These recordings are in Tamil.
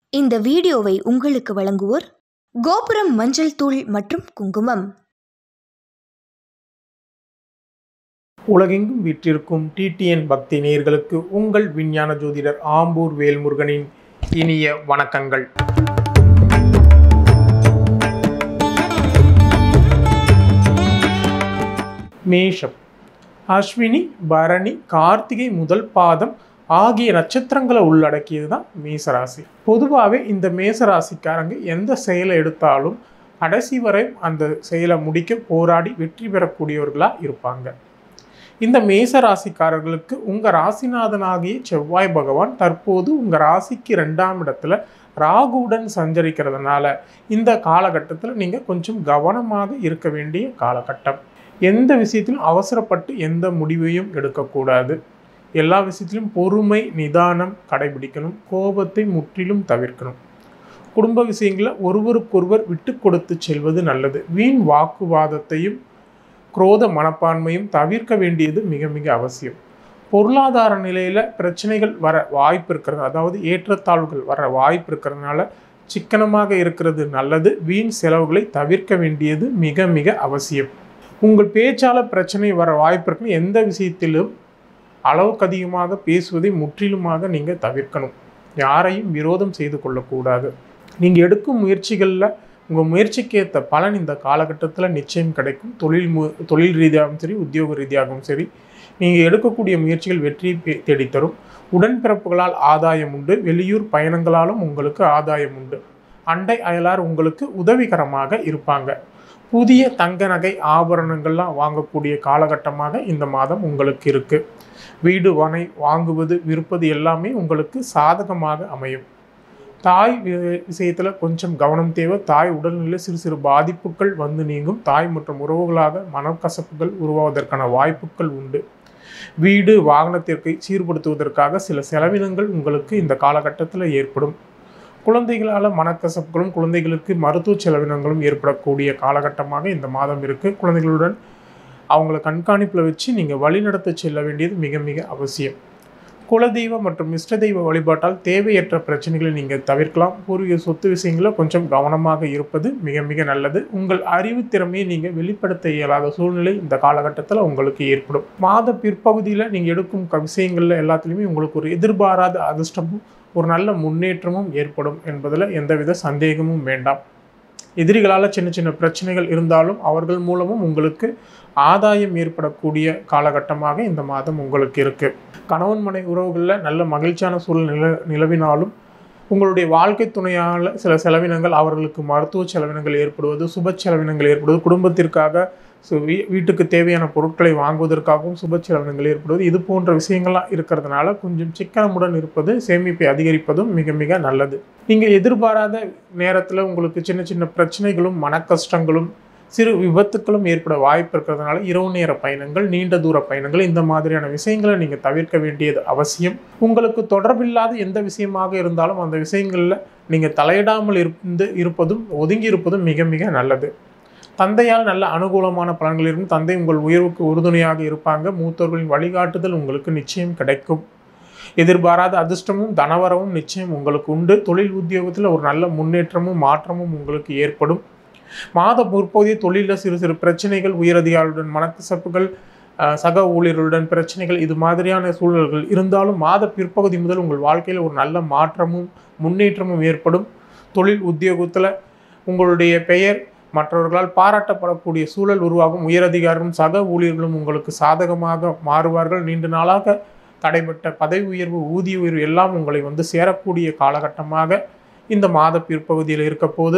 இந்த வீடியோவை உங்களுக்கு வழங்குவோர் கோபுரம் மஞ்சள் தூள் மற்றும் குங்குமம். உலகெங்கும் வீற்றிருக்கும் டிடிஎன் பக்தி நேயர்களுக்கு உங்கள் விஞ்ஞான ஜோதிடர் ஆம்பூர் வேல்முருகனின் இனிய வணக்கங்கள். மேஷம். அஸ்வினி, பரணி, கார்த்திகை முதல் பாதம் ஆகிய நட்சத்திரங்களை உள்ளடக்கியது தான் மேசராசி. பொதுவாகவே இந்த மேசராசிக்காரங்க எந்த செயலை எடுத்தாலும் கடைசி வரை அந்த செயலை முடிக்க போராடி வெற்றி பெறக்கூடியவர்களாக இருப்பாங்க. இந்த மேசராசிக்காரர்களுக்கு உங்கள் ராசிநாதனாகிய செவ்வாய் பகவான் தற்போது உங்கள் ராசிக்கு 2ஆம் இடத்துல ராகுவுடன் சஞ்சரிக்கிறதுனால இந்த காலகட்டத்தில் நீங்கள் கொஞ்சம் கவனமாக இருக்க வேண்டிய காலகட்டம். எந்த விஷயத்திலும் அவசரப்பட்டு எந்த முடிவையும் எடுக்கக்கூடாது. எல்லா விஷயத்திலும் பொறுமை, நிதானம் கடைபிடிக்கணும். கோபத்தை முற்றிலும் தவிர்க்கணும். குடும்ப விஷயங்களில் ஒருவருக்கொருவர் விட்டு கொடுத்து செல்வது நல்லது. வீண் வாக்குவாதத்தையும் குரோத மனப்பான்மையும் தவிர்க்க வேண்டியது மிக மிக அவசியம். பொருளாதார நிலையில் பிரச்சனைகள் வர வாய்ப்பு இருக்கிறது, அதாவது ஏற்றத்தாழ்வுகள் வர வாய்ப்பு இருக்கிறதுனால சிக்கனமாக இருக்கிறது நல்லது. வீண் செலவுகளை தவிர்க்க வேண்டியது மிக மிக அவசியம். உங்கள் பேச்சால் பிரச்சனை வர வாய்ப்பு இருக்குன்னு எந்த விஷயத்திலும் அளவுக்கு அதிகமாக பேசுவதை முற்றிலுமாக நீங்கள் தவிர்க்கணும். யாரையும் விரோதம் செய்து கொள்ளக்கூடாது. நீங்கள் எடுக்கும் முயற்சிகளில் உங்கள் முயற்சிக்கு ஏற்ற பலன் இந்த காலகட்டத்தில் நிச்சயம் கிடைக்கும். தொழில் ரீதியாகவும் சரி, உத்தியோக ரீதியாகவும் சரி, நீங்கள் எடுக்கக்கூடிய முயற்சிகள் வெற்றியை தேடித்தரும். உடன்பிறப்புகளால் ஆதாயம் உண்டு. வெளியூர் பயணங்களாலும் உங்களுக்கு ஆதாயம் உண்டு. அண்டை அயலார் உங்களுக்கு உதவிகரமாக இருப்பாங்க. புதிய தங்க நகை ஆபரணங்கள்லாம் வாங்கக்கூடிய காலகட்டமாக இந்த மாதம் உங்களுக்கு இருக்குது. வீடு மனை வாங்குவது விற்பது எல்லாமே உங்களுக்கு சாதகமாக அமையும். தாய் விஷயத்தில் கொஞ்சம் கவனம் தேவை. தாய் உடல்நிலையில் சிறு சிறு பாதிப்புகள் வந்து நீங்கும். தாய் மற்றும் உறவுகளாக மனக்கசப்புகள் உருவாவதற்கான வாய்ப்புகள் உண்டு. வீடு வாகனத்திற்கு சீர்படுத்துவதற்காக சில செலவினங்கள் உங்களுக்கு இந்த காலகட்டத்தில் ஏற்படும். குழந்தைகளால் மனக்கசப்புகளும் குழந்தைகளுக்கு மருத்துவ செலவினங்களும் ஏற்படக்கூடிய காலகட்டமாக இந்த மாதம் இருக்குது. குழந்தைகளுடன் அவங்கள கண்காணிப்பில் வச்சு நீங்கள் வழிநடத்த செல்ல வேண்டியது மிக மிக அவசியம். குலதெய்வ மற்றும் இஷ்ட தெய்வ வழிபாட்டால் தேவையற்ற பிரச்சனைகளை நீங்கள் தவிர்க்கலாம். பூர்வீக சொத்து விஷயங்களில் கொஞ்சம் கவனமாக இருப்பது மிக மிக நல்லது. உங்கள் அறிவு திறமையை நீங்கள் வெளிப்படுத்த இயலாத சூழ்நிலை இந்த காலகட்டத்தில் உங்களுக்கு ஏற்படும். மாத பிற்பகுதியில் நீங்கள் எடுக்கும் விஷயங்களில் எல்லாத்துலேயுமே உங்களுக்கு ஒரு எதிர்பாராத அதிர்ஷ்டமும் ஒரு நல்ல முன்னேற்றமும் ஏற்படும் என்பதில் எந்தவித சந்தேகமும் வேண்டாம். எதிரிகளால் சின்ன சின்ன பிரச்சனைகள் இருந்தாலும் அவர்கள் மூலமும் உங்களுக்கு ஆதாயம் ஏற்படக்கூடிய காலகட்டமாக இந்த மாதம் உங்களுக்கு இருக்குது. கணவன் மனை உறவுகளில் நல்ல மகிழ்ச்சியான சூழல் நிலவினாலும் உங்களுடைய வாழ்க்கை துணையால் சில செலவினங்கள், அவர்களுக்கு மருத்துவ செலவினங்கள் ஏற்படுவது, சுப செலவினங்கள் ஏற்படுவது, குடும்பத்திற்காக வீட்டுக்கு தேவையான பொருட்களை வாங்குவதற்காகவும் சுப செலவினங்கள் ஏற்படுவது, இது போன்ற விஷயங்கள்லாம் இருக்கிறதுனால கொஞ்சம் சிக்கனமுடன் இருப்பது, சேமிப்பை அதிகரிப்பதும் மிக மிக நல்லது. நீங்கள் எதிர்பாராத நேரத்தில் உங்களுக்கு சின்ன சின்ன பிரச்சனைகளும் மன கஷ்டங்களும் சிறு விபத்துக்களும் ஏற்பட வாய்ப்பு இருக்கிறதுனால இரவு நேர பயணங்கள், நீண்ட தூர பயணங்கள், இந்த மாதிரியான விஷயங்களை நீங்கள் தவிர்க்க வேண்டியது அவசியம். உங்களுக்கு தொடர்பில்லாத எந்த விஷயமாக இருந்தாலும் அந்த விஷயங்களில் நீங்கள் தலையிடாமல் இருப்பதும் ஒதுங்கி இருப்பதும் மிக மிக நல்லது. தந்தையால் நல்ல அனுகூலமான பலன்கள் இருக்கும். தந்தை உங்கள் உயர்வுக்கு உறுதுணையாக இருப்பாங்க. மூத்தவர்களின் வழிகாட்டுதல் உங்களுக்கு நிச்சயம் கிடைக்கும். எதிர்பாராத அதிர்ஷ்டமும் தனவரவும் நிச்சயம் உங்களுக்கு உண்டு. தொழில் உத்தியோகத்தில் ஒரு நல்ல முன்னேற்றமும் மாற்றமும் உங்களுக்கு ஏற்படும். மாத முற்பகுதிய தொழிலில் சிறு சிறு பிரச்சனைகள், உயரதிகாரிகளுடன் மனக்கசப்புகள், சக ஊழியர்களுடன் பிரச்சனைகள், இது மாதிரியான சூழல்கள் இருந்தாலும் மாத பிற்பகுதி முதல் உங்கள் வாழ்க்கையில் ஒரு நல்ல மாற்றமும் முன்னேற்றமும் ஏற்படும். தொழில் உத்தியோகத்தில் உங்களுடைய பெயர் மற்றவர்களால் பாராட்டப்படக்கூடிய சூழல் உருவாகும். உயரதிகாரிகளும் சக ஊழியர்களும் உங்களுக்கு சாதகமாக மாறுவார்கள். நீண்ட நாளாக தடைபட்ட பதவி உயர்வு, ஊதிய உயர்வு எல்லாம் உங்களை வந்து சேரக்கூடிய காலகட்டமாக இந்த மாத பிற்பகுதியில் இருக்க போது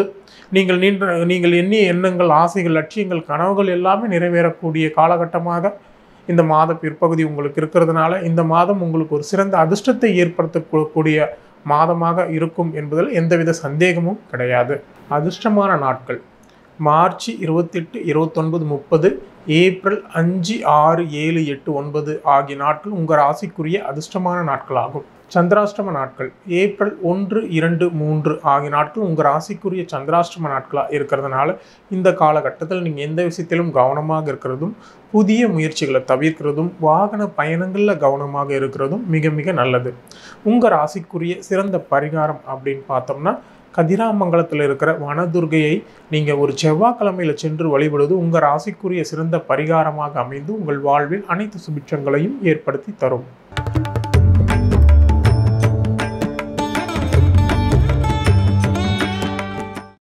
நீங்கள் எண்ணிய எண்ணங்கள், ஆசைகள், லட்சியங்கள், கனவுகள் எல்லாமே நிறைவேறக்கூடிய காலகட்டமாக இந்த மாத பிற்பகுதி உங்களுக்கு இருக்கிறதுனால இந்த மாதம் உங்களுக்கு ஒரு சிறந்த அதிர்ஷ்டத்தை ஏற்படுத்தக்கூடிய மாதமாக இருக்கும் என்பதில் எந்தவித சந்தேகமும் கிடையாது. அதிர்ஷ்டமான நாட்கள் மார்ச் 28, 29, 30, ஏப்ரல் 5, 6, 7, 8, 9 ஆகிய நாட்கள் உங்கள் ராசிக்குரிய அதிர்ஷ்டமான நாட்களாகும். சந்திராஷ்டம நாட்கள் ஏப்ரல் 1, 2, 3 ஆகிய நாட்கள் உங்கள் ராசிக்குரிய சந்திராஷ்டம நாட்களாக இருக்கிறதுனால இந்த காலகட்டத்தில் நீங்கள் எந்த விஷயத்திலும் கவனமாக இருக்கிறதும், புதிய முயற்சிகளை தவிர்க்கிறதும், வாகன பயணங்களில் கவனமாக இருக்கிறதும் மிக மிக நல்லது. உங்கள் ராசிக்குரிய சிறந்த பரிகாரம் அப்படின்னு பார்த்தோம்னா, கதிராமங்கலத்தில் இருக்கிற வனதுர்கையை நீங்கள் ஒரு செவ்வாய்க்கிழமையில் சென்று வழிபடுவது உங்கள் ராசிக்குரிய சிறந்த பரிகாரமாக அமைந்து உங்கள் வாழ்வில் அனைத்து சுபிட்சங்களையும் ஏற்படுத்தி தரும்.